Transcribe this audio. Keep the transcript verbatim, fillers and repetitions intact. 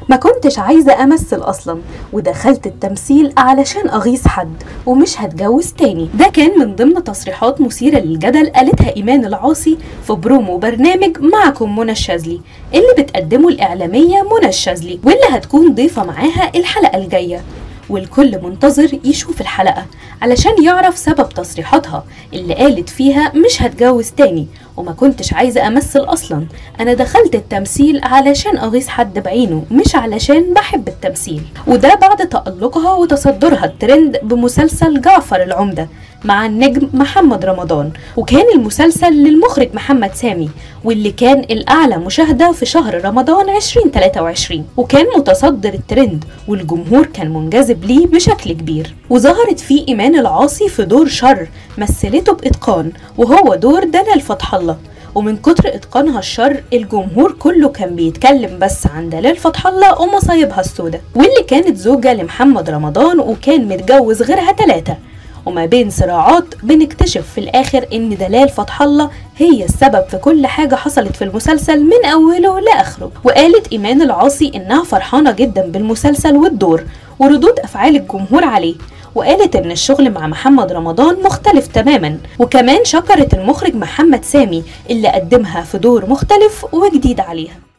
ما كنتش عايزة أمثل أصلا، ودخلت التمثيل علشان أغيظ حد ومش هتجوز تاني. ده كان من ضمن تصريحات مثيرة للجدل قالتها إيمان العاصي في برومو برنامج معكم منى الشاذلي اللي بتقدمه الإعلامية منى الشاذلي، واللي هتكون ضيفة معاها الحلقة الجاية. والكل منتظر يشوف الحلقة علشان يعرف سبب تصريحاتها اللي قالت فيها مش هتجوز تاني وما كنتش عايزة أمثل أصلا، أنا دخلت التمثيل علشان أغيظ حد بعينه مش علشان بحب التمثيل. وده بعد تألقها وتصدرها الترند بمسلسل جعفر العمدة مع النجم محمد رمضان، وكان المسلسل للمخرج محمد سامي واللي كان الأعلى مشاهدة في شهر رمضان ألفين وثلاثة وعشرين، وكان متصدر الترند والجمهور كان منجذب ليه بشكل كبير. وظهرت فيه إيمان العاصي في دور شر مثلته بإتقان وهو دور دلال فتح الله، ومن كتر إتقانها الشر الجمهور كله كان بيتكلم بس عن دلال فتح الله ومصايبها السوداء، واللي كانت زوجة لمحمد رمضان وكان متجوز غيرها ثلاثة. وما بين صراعات بنكتشف في الآخر إن دلال فتح الله هي السبب في كل حاجة حصلت في المسلسل من أوله لآخره. وقالت إيمان العاصي إنها فرحانة جدا بالمسلسل والدور وردود أفعال الجمهور عليه، وقالت إن الشغل مع محمد رمضان مختلف تماما، وكمان شكرت المخرج محمد سامي اللي قدمها في دور مختلف وجديد عليها.